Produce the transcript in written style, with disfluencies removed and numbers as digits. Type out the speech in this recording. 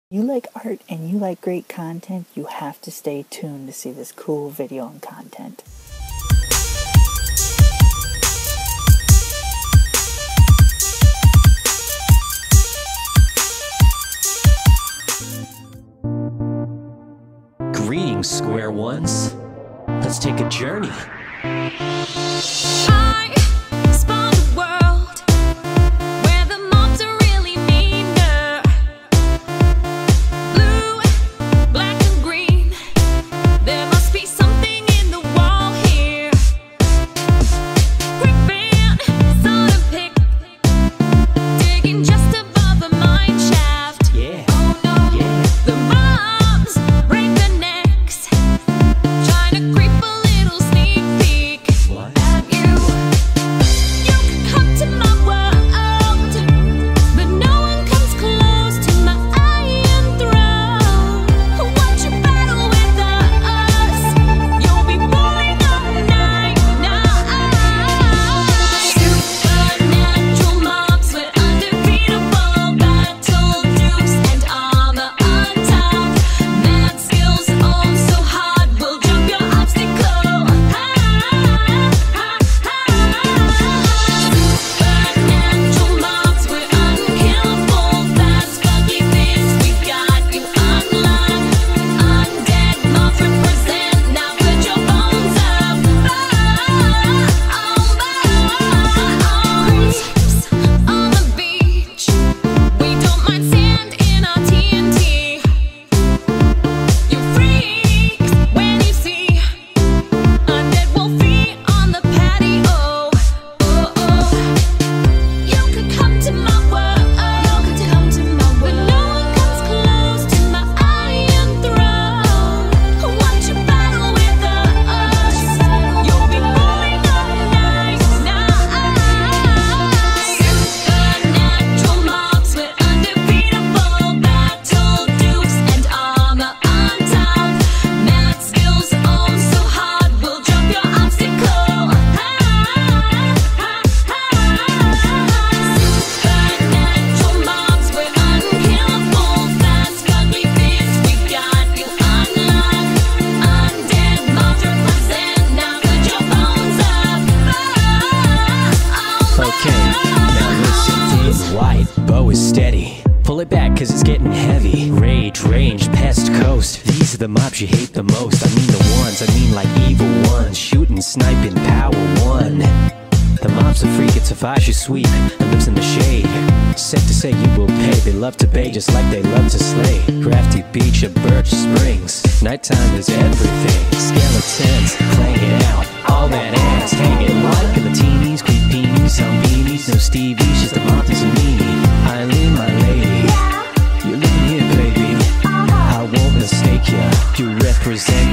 You like art and you like great content, you have to stay tuned to see this cool video and content. Greetings, square ones. Let's take a journey. Pull it back cause it's getting heavy. Rage, range, pest, coast. These are the mobs you hate the most. I mean the ones, I mean like evil ones. Shooting, sniping, power one. The mob's a freak, it's a vibe you sweep and lives in the shade. Safe to say you will pay. They love to bay just like they love to slay. Crafty beach of Birch Springs. Nighttime is everything. Skeletons playing it out. All that ass hanging like Latinis, creepinis, zombinis. No Stevies, just the Montes and me. Eileen, my lady, you're living here, baby. I won't mistake ya. You represent